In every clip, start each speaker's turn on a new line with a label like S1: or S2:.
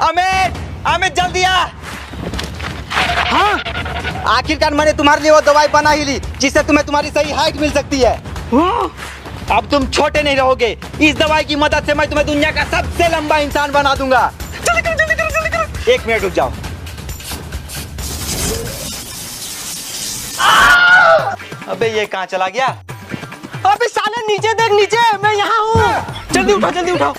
S1: अमित, अमित जल्दी आ। हाँ, आखिरकार मैंने तुम्हारे लिए वो दवाई बना ही ली जिससे तुम्हें तुम्हारी सही हाइट मिल सकती है। अब तुम छोटे नहीं रहोगे। इस दवाई की मदद से मैं तुम्हें दुनिया का सबसे लंबा इंसान बना दूंगा। जल्दी करो, जल्दी करो, जल्दी करो। 1 मिनट रुक जाओ। अबे ये कहाँ चला गया? अबे साले नीचे देख, नीचे मैं यहाँ हूँ। जल्दी उठाओ, जल्दी उठाओ।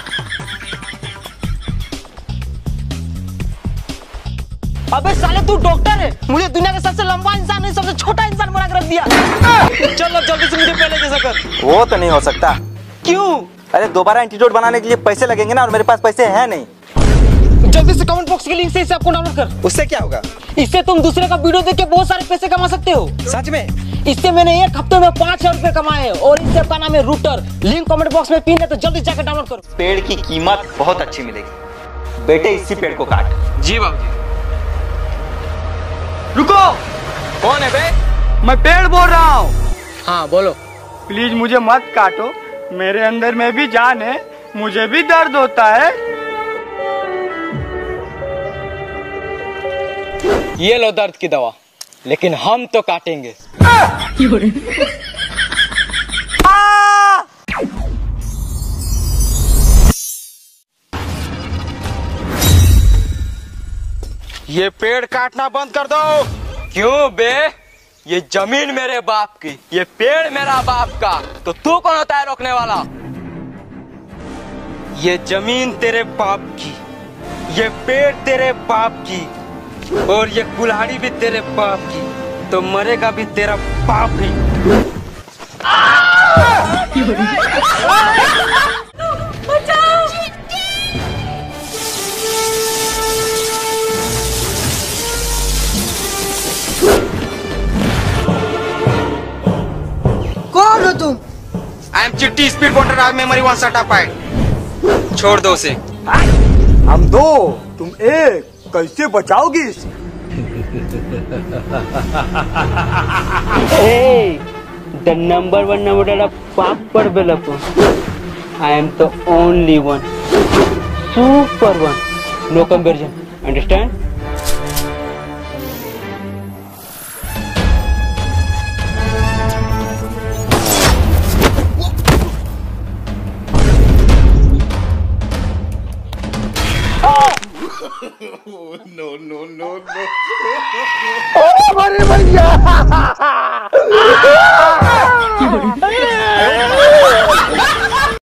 S1: अबे साले तू डॉक्टर है, मुझे दुनिया का सबसे लंबा इंसान नहीं सबसे छोटा इंसान बना कर रख दिया। चलो जल्दी से मुझे पहले जैसा कर। वो तो नहीं हो सकता। क्यों? अरे दोबारा एंटीडोट बनाने के लिए पैसे लगेंगे ना, और मेरे पास पैसे हैं नहीं। जल्दी से कमेंट बॉक्स के लिंक से इसे आपको डाउनलोड कर। उससे क्या होगा? इससे तुम दूसरे का वीडियो देख के बहुत सारे पैसे कमा सकते हो। सच में? इससे मैंने 1 हफ्ते में 5000 रुपए कमाए और इस ऐप का नाम है रूटर। लिंक कमेंट बॉक्स में पिन है, तो जल्दी जाकर डाउनलोड करो। पेड़ की कीमत बहुत अच्छी मिलेगी। बेटे इसी पेड़ को काट।
S2: जी बाबूजी।
S1: रुको। कौन है बे? मैं पेड़ बोल रहा हूँ।
S2: हाँ बोलो।
S3: प्लीज मुझे मत काटो, मेरे अंदर में भी जान है, मुझे भी दर्द होता है।
S2: ये लो दर्द की दवा, लेकिन हम तो काटेंगे।
S1: ये पेड़ काटना बंद कर दो।
S2: क्यों बे? ये जमीन मेरे बाप की, ये पेड़ मेरा बाप का, तो तू कौन होता है रोकने वाला?
S1: ये जमीन तेरे बाप की, ये पेड़ तेरे बाप की, और ये कुल्हाड़ी भी तेरे बाप की, तो मरेगा भी तेरा बाप ही।
S3: कौन हो तुम?
S1: आई एम चिट्टी स्पीड बोटर, आई मेमोरी वन सर्टिफाइड। छोड़ दो उसे।
S3: हम 2 तुम 1, कैसे बचाओगी इसे?
S4: Hey, the number 1 number Papad Belapo. I am the only one, super one, no comparison. Understand?
S5: No, no, no, no.
S3: ओ मेरे भैया!